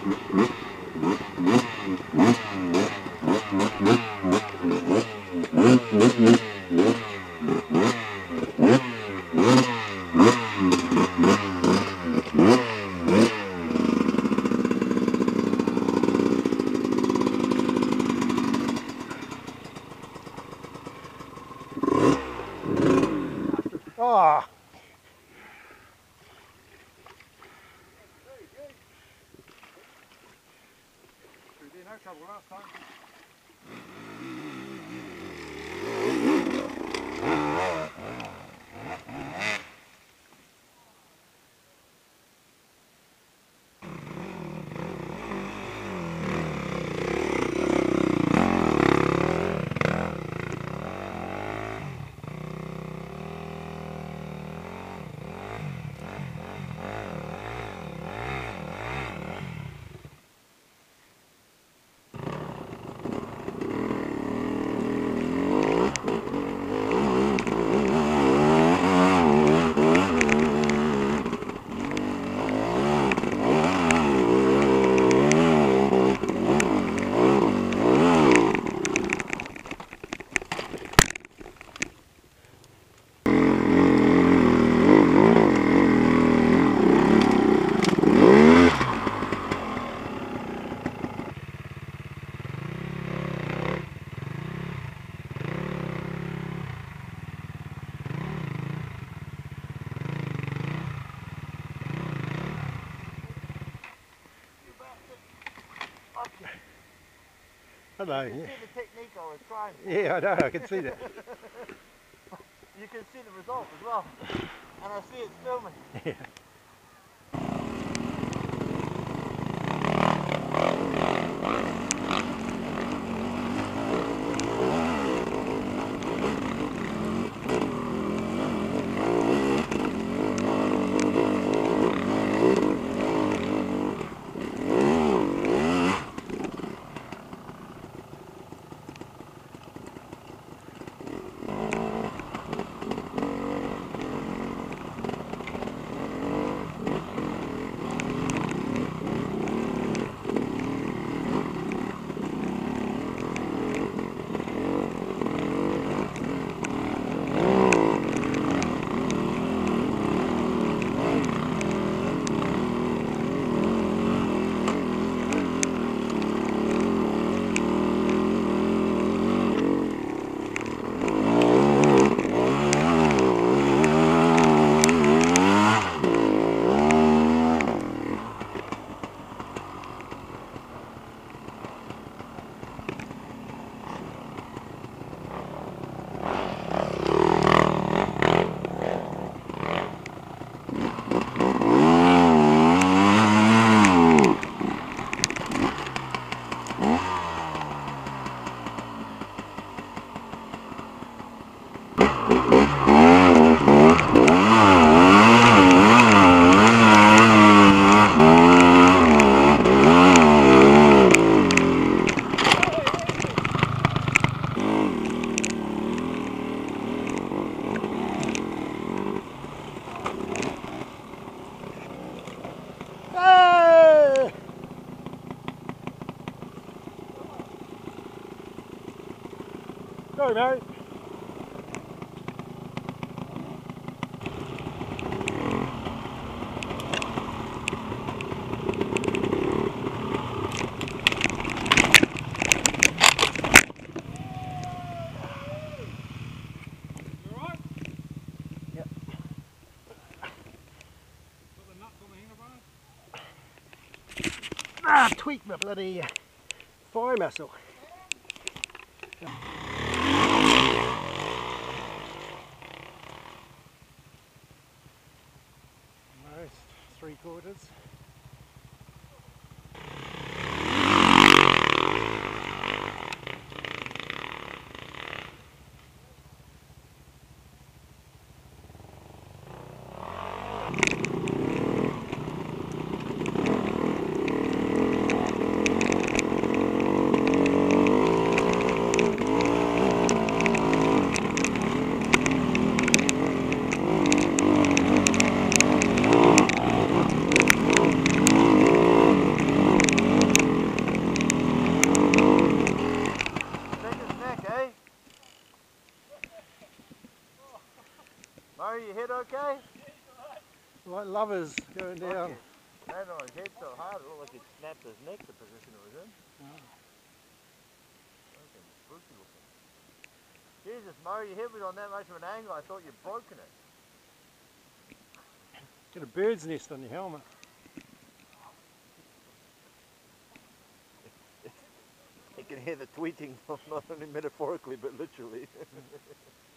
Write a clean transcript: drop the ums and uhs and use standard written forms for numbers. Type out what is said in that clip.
Oh. We did no trouble last time. Hello. You can see the technique I was trying. Yeah, I know, I can see that. You can see the result as well. And I see it's filming. Yeah. Sorry, mate. Ah, tweaked my bloody thigh muscle. Most 3/4. like lovers going down. Landed on his head so hard, it looked like he'd snapped his neck, the position it was in. Fucking spooky looking. Jesus, Murray, you hit me on that much of an angle, I thought you'd broken it. Get a bird's nest on your helmet. You can hear the tweeting, not only metaphorically, but literally.